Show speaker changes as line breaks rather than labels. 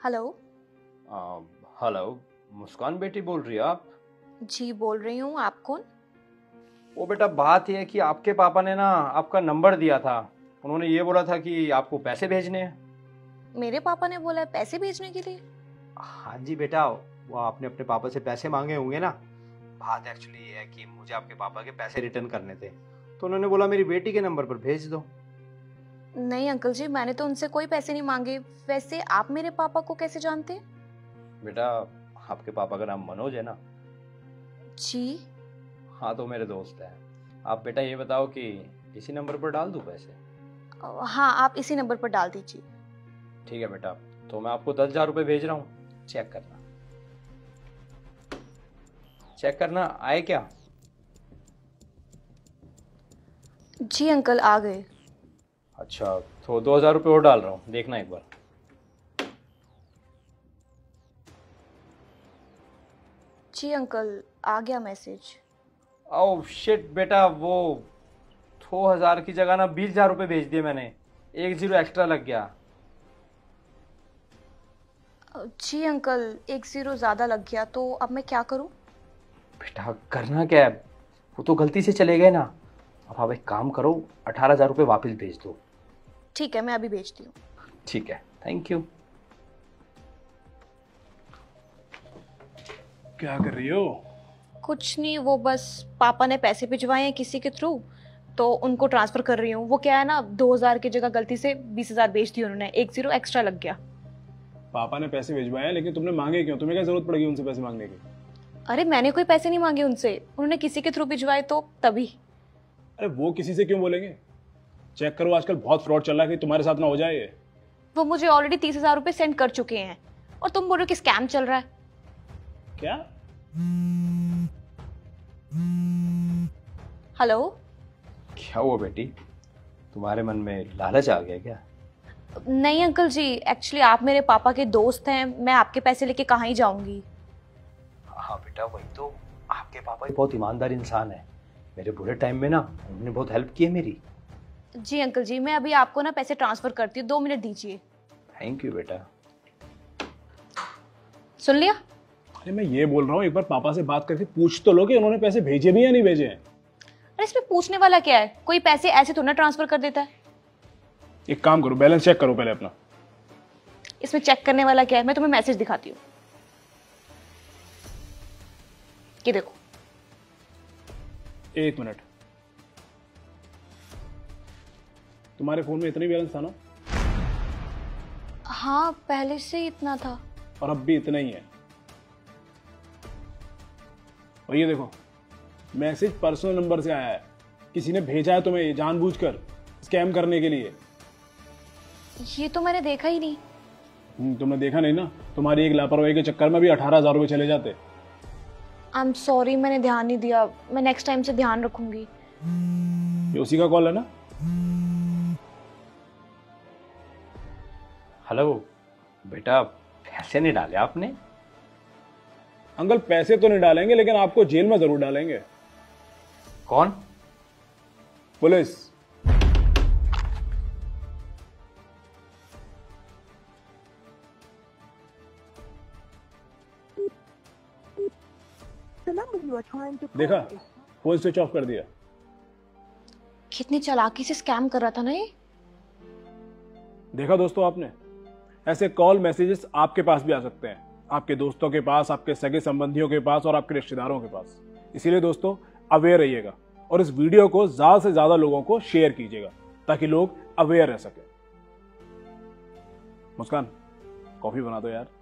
Hello.
आ, hello. मुस्कान बेटी बोल रही हो आप?
जी बोल रही हूँ, आप कौन?
वो बेटा, बात यह है कि आपके पापा ने ना आपका नंबर दिया था। उन्होंने ये बोला था कि आपको पैसे भेजने हैं।
मेरे पापा ने बोला है पैसे भेजने के लिए?
हाँ जी बेटा, वो आपने अपने पापा से पैसे मांगे होंगे ना। बात एक्चुअली ये है कि मुझे आपके पापा के पैसे रिटर्न करने थे, तो उन्होंने बोला मेरी बेटी के नंबर पर भेज दो।
नहीं अंकल जी, मैंने तो उनसे कोई पैसे नहीं मांगे। वैसे आप मेरे पापा को कैसे जानते हैं?
बेटा, आपके पापा का नाम मनोज है ना?
जी।
हाँ, तो मेरे दोस्त है। आप बेटा ये बताओ कि इसी नंबर पर डाल दूं पैसे?
हाँ, आप इसी नंबर पर डाल दीजिए।
ठीक है बेटा, तो मैं आपको 10,000 रुपये भेज रहा हूँ। चेक करना, चेक करना आए क्या?
जी अंकल, आ गए।
अच्छा, तो 2,000 रुपये और डाल रहा हूँ, देखना एक बार।
जी अंकल, आ गया मैसेज।
ओह शिट बेटा, वो 2,000 की जगह ना 20,000 रुपये भेज दिए मैंने। 1 जीरो एक्स्ट्रा लग गया।
जी अंकल, 1 0 ज़्यादा लग गया, तो अब मैं क्या करूँ?
बेटा करना क्या है, वो तो गलती से चले गए ना। अब आप एक काम करो, 18,000 रुपये वापस भेज दो।
ठीक है, मैं अभी भेजती हूँ।
ठीक है, थैंक यू।
क्या कर रही हो?
कुछ नहीं, वो बस पापा ने पैसे भिजवाए हैं किसी के थ्रू, तो उनको ट्रांसफ़र कर रही हूँ। वो क्या है ना, 2,000 की जगह गलती से 20,000 भेज दिए उन्होंने। 1 0 एक्स्ट्रा लग गया।
पापा ने पैसे भिजवाए हैं, लेकिन तुमने मांगे क्यों? तुम्हें क्या जरूरत पड़ेगी उनसे पैसे मांगने की?
अरे मैंने कोई पैसे नहीं मांगे उनसे, उन्होंने किसी के थ्रू भिजवाए तो तभी।
अरे वो किसी से क्यों बोलेंगे? चेक करो, आजकल बहुत फ्रॉड चल रहा है, कि तुम्हारे साथ ना हो जाए ये।
वो मुझे ऑलरेडी 30,000 रुपये सेंड कर चुके हैं, और तुम बोल रहे हो कि स्कैम चल रहा है।
क्या?
हेलो।
क्या हुआ बेटी, तुम्हारे मन में लालच आ गया क्या?
नहीं अंकल जी, एक्चुअली आप मेरे पापा के दोस्त हैं, मैं आपके पैसे लेके कहाँ ही जाऊंगी।
हाँ बेटा, वही तो। आपके पापा ही बहुत ईमानदार इंसान है। मेरे बुरे टाइम में ना उन्होंने बहुत हेल्प की है मेरी।
जी अंकल जी, मैं अभी आपको ना पैसे ट्रांसफ़र करती हूँ, 2 मिनट दीजिए।
थैंक यू बेटा।
सुन लिया?
अरे मैं ये बोल रहा हूँ, एक बार पापा से बात करके पूछ तो लो कि उन्होंने पैसे भेजे भी या नहीं भेजे हैं।
अरे इसमें पूछने वाला क्या है, कोई पैसे ऐसे थोड़ा ना ट्रांसफ़र कर देता है।
एक काम करो, बैलेंस चेक करो पहले अपना।
इसमें चेक करने वाला क्या है, मैं तुम्हें मैसेज दिखाती हूँ। ये देखो।
1 मिनट, तुम्हारे फोन में इतना ही बैलेंस था ना?
हाँ, पहले से ही इतना था।
और अब भी इतना ही है। और ये देखो, मैसेज पर्सनल नंबर से आया है। किसी ने भेजा है तुम्हें जानबूझकर स्कैम करने के लिए।
ये तो मैंने देखा ही नहीं।
तुमने देखा नहीं ना? तुम्हारी एक लापरवाही के चक्कर में भी 18,000 रुपये चले जाते।
आई एम सॉरी, मैंने ध्यान नहीं दिया। मैं नेक्स्ट टाइम से ध्यान रखूंगी।
ये उसी का कॉल है ना?
हेलो बेटा, पैसे नहीं डाले आपने?
अंकल पैसे तो नहीं डालेंगे, लेकिन आपको जेल में जरूर डालेंगे।
कौन?
पुलिस। देखा, फोन स्विच ऑफ कर दिया।
कितनी चालाकी से स्कैम कर रहा था ना ये।
देखा दोस्तों आपने, ऐसे कॉल मैसेजेस आपके पास भी आ सकते हैं, आपके दोस्तों के पास, आपके सगे संबंधियों के पास और आपके रिश्तेदारों के पास। इसीलिए दोस्तों अवेयर रहिएगा और इस वीडियो को ज्यादा से ज्यादा लोगों को शेयर कीजिएगा, ताकि लोग अवेयर रह सके। मुस्कान, कॉफी बना दो यार।